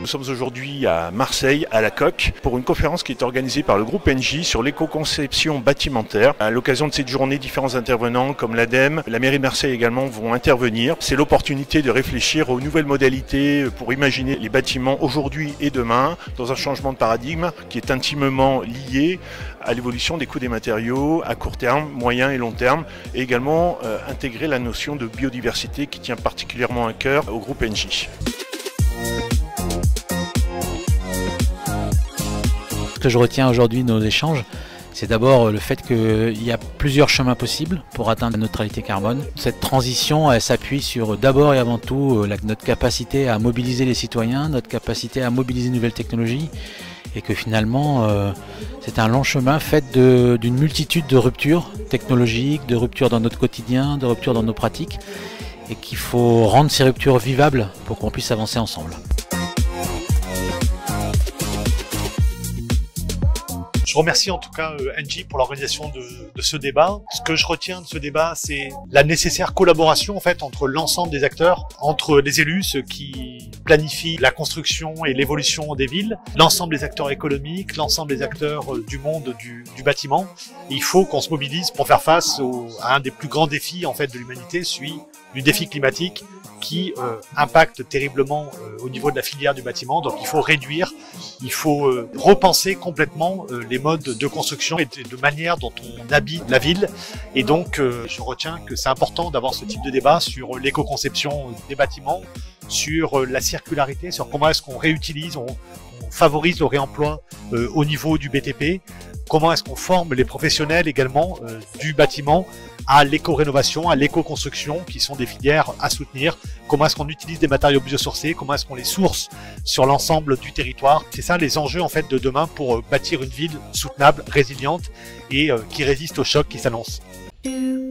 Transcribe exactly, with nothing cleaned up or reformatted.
sommes aujourd'hui à Marseille, à la Coque, pour une conférence qui est organisée par le groupe Engie sur l'éco-conception bâtimentaire. À l'occasion de cette journée, différents intervenants comme l'ADEME, la mairie de Marseille également vont intervenir. C'est l'opportunité de réfléchir aux nouvelles modalités pour imaginer les bâtiments aujourd'hui et demain dans un changement de paradigme qui est intimement lié à l'évolution des coûts des matériaux à court terme, moyen et long terme, et également euh, intégrer la notion de biodiversité qui tient particulièrement à cœur au groupe Engie. Ce que je retiens aujourd'hui de nos échanges, c'est d'abord le fait qu'il y a plusieurs chemins possibles pour atteindre la neutralité carbone. Cette transition, elle s'appuie sur d'abord et avant tout la, notre capacité à mobiliser les citoyens, notre capacité à mobiliser de nouvelles technologies, et que finalement euh, c'est un long chemin fait d'une multitude de ruptures technologiques, de ruptures dans notre quotidien, de ruptures dans nos pratiques, et qu'il faut rendre ces ruptures vivables pour qu'on puisse avancer ensemble. Je remercie en tout cas Engie pour l'organisation de, de ce débat. Ce que je retiens de ce débat, c'est la nécessaire collaboration en fait entre l'ensemble des acteurs, entre les élus, ceux qui planifient la construction et l'évolution des villes, l'ensemble des acteurs économiques, l'ensemble des acteurs du monde du, du bâtiment. Et il faut qu'on se mobilise pour faire face au, à un des plus grands défis en fait de l'humanité, celui du défi climatique, qui euh, impacte terriblement euh, au niveau de la filière du bâtiment. Donc il faut réduire, il faut euh, repenser complètement euh, les modes de construction et de, de manière dont on habite la ville. Et donc euh, je retiens que c'est important d'avoir ce type de débat sur l'éco-conception des bâtiments, sur euh, la circularité, sur comment est-ce qu'on réutilise, on, on favorise le réemploi euh, au niveau du B T P, comment est-ce qu'on forme les professionnels également euh, du bâtiment à l'éco-rénovation, à l'éco-construction, qui sont des filières à soutenir. Comment est-ce qu'on utilise des matériaux biosourcés, comment est-ce qu'on les source sur l'ensemble du territoire. C'est ça les enjeux en fait de demain pour bâtir une ville soutenable, résiliente et euh, qui résiste aux chocs qui s'annoncent.